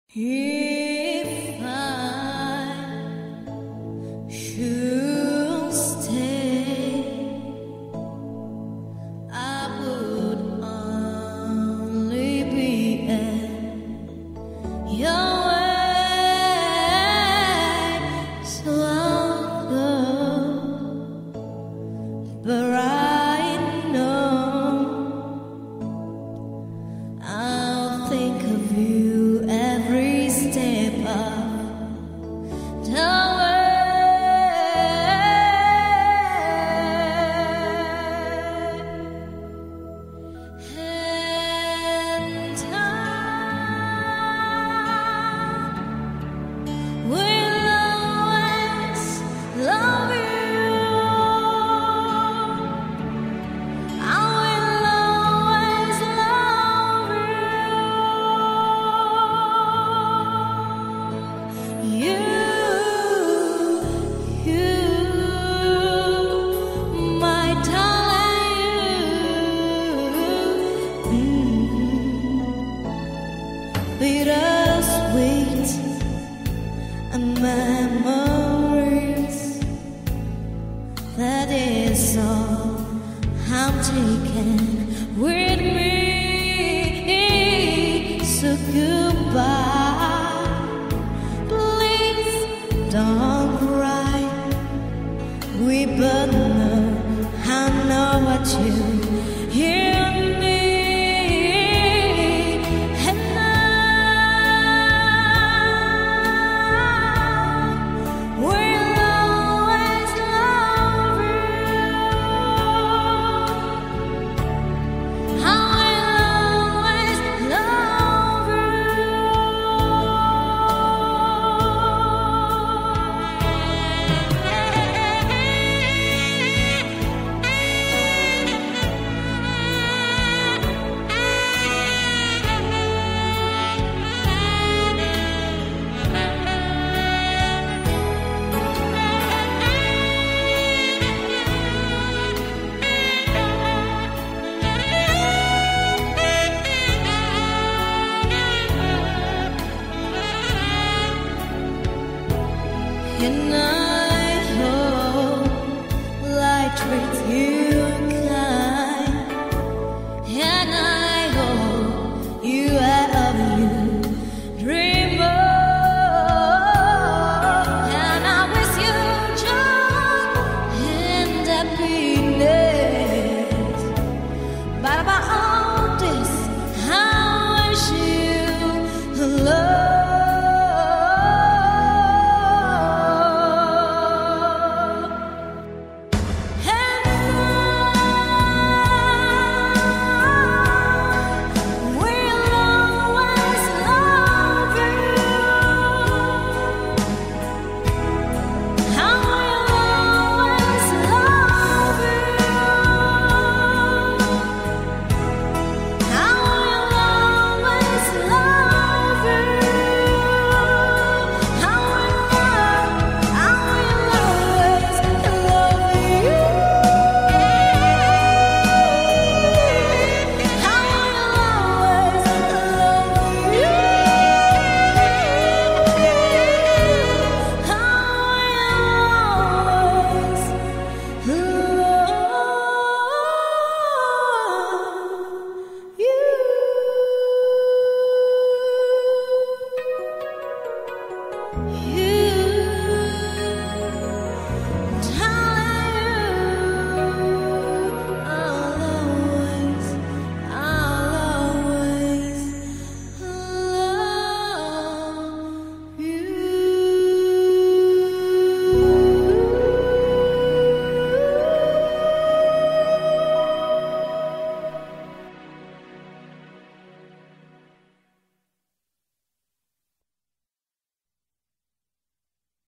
If I should stay, I would only be in your way, so I'll go. But I know I'll think of you every step of the way. And I will always love you. I will always love you. My darling, bittersweet and memories. That is all I'm taking with me. So goodbye. Please don't cry. We both know, I know what you hear me. And I will always love you. I will always love you. And I